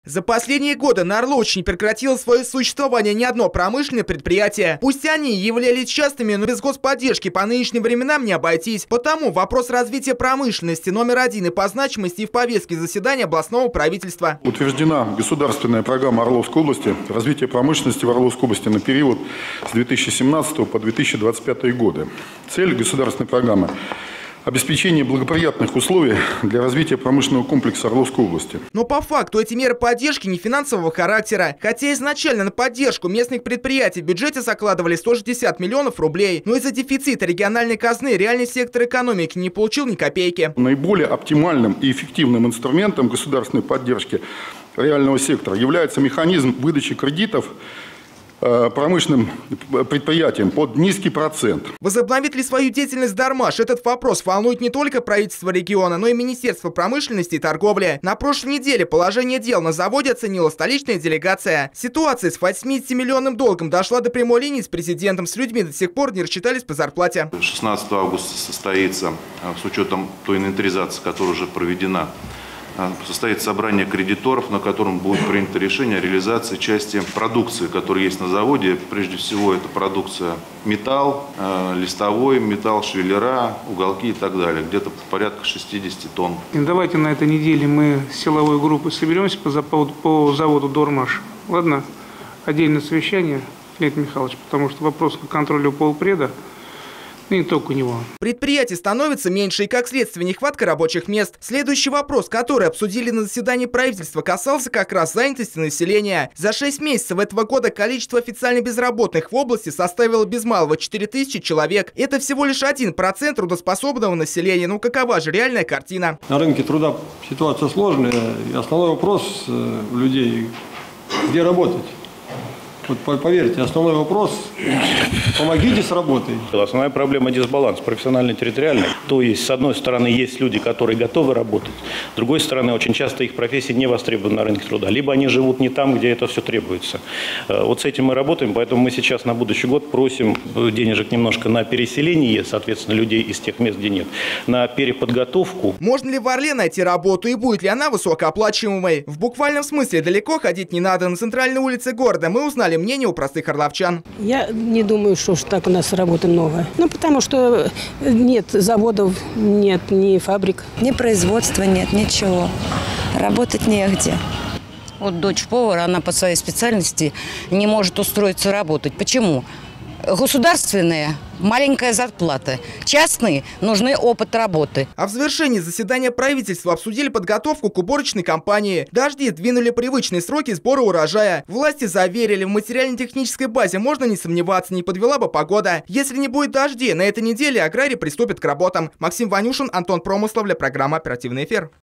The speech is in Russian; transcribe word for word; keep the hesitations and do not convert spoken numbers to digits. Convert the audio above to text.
За последние годы на Орловщине прекратило свое существование ни одно промышленное предприятие. Пусть они являлись частными, но без господдержки по нынешним временам не обойтись. Потому вопрос развития промышленности номер один и по значимости и в повестке заседания областного правительства. Утверждена государственная программа Орловской области развития промышленности в Орловской области на период с две тысячи семнадцатого по две тысячи двадцать пятый годы. Цель государственной программы – обеспечение благоприятных условий для развития промышленного комплекса Орловской области. Но по факту эти меры поддержки не финансового характера. Хотя изначально на поддержку местных предприятий в бюджете закладывали сто шестьдесят миллионов рублей. Но из-за дефицита региональной казны реальный сектор экономики не получил ни копейки. Наиболее оптимальным и эффективным инструментом государственной поддержки реального сектора является механизм выдачи кредитов промышленным предприятиям под низкий процент. Возобновит ли свою деятельность Дармаш? Этот вопрос волнует не только правительство региона, но и Министерство промышленности и торговли. На прошлой неделе положение дел на заводе оценила столичная делегация. Ситуация с восьмидесятимиллионным долгом дошла до прямой линии с президентом. С людьми до сих пор не рассчитались по зарплате. шестнадцатого августа состоится, с учетом той инвентаризации, которая уже проведена, состоит собрание кредиторов, на котором будет принято решение о реализации части продукции, которая есть на заводе. Прежде всего, это продукция металл, листовой, металл, швеллера, уголки и так далее. Где-то порядка шестидесяти тонн. И давайте на этой неделе мы с силовой группой соберемся по, по, по заводу «Дормаш». Ладно? Отдельное совещание, Леонид Михайлович, потому что вопрос к контролю полпреда. И не только у него. Предприятий становится меньше и, как следствие, нехватка рабочих мест. Следующий вопрос, который обсудили на заседании правительства, касался как раз занятости населения. За шесть месяцев этого года количество официально безработных в области составило без малого четыре тысячи человек. Это всего лишь один процент трудоспособного населения. Ну какова же реальная картина? На рынке труда ситуация сложная. И основной вопрос у людей – где работать? Вот поверьте, основной вопрос – помогите с работой. Основная проблема – дисбаланс профессионально-территориальный. То есть, с одной стороны, есть люди, которые готовы работать, с другой стороны, очень часто их профессии не востребованы на рынке труда. Либо они живут не там, где это все требуется. Вот с этим мы работаем, поэтому мы сейчас на будущий год просим денежек немножко на переселение, соответственно, людей из тех мест, где нет, на переподготовку. Можно ли в Орле найти работу и будет ли она высокооплачиваемой? В буквальном смысле далеко ходить не надо. На центральной улице города мы узнали мнение у простых орловчан. Я не думаю, что уж так у нас работы много. Ну, потому что нет заводов, нет ни фабрик. Ни производства нет, ничего. Работать негде. Вот дочь повара, она по своей специальности не может устроиться работать. Почему? Государственные – маленькая зарплата. Частные – нужны опыт работы. А в завершении заседания правительства обсудили подготовку к уборочной кампании. Дожди двинули привычные сроки сбора урожая. Власти заверили, в материально-технической базе можно не сомневаться, не подвела бы погода. Если не будет дождей, на этой неделе аграрии приступят к работам. Максим Ванюшин, Антон Промыслов для программы «Оперативный эфир».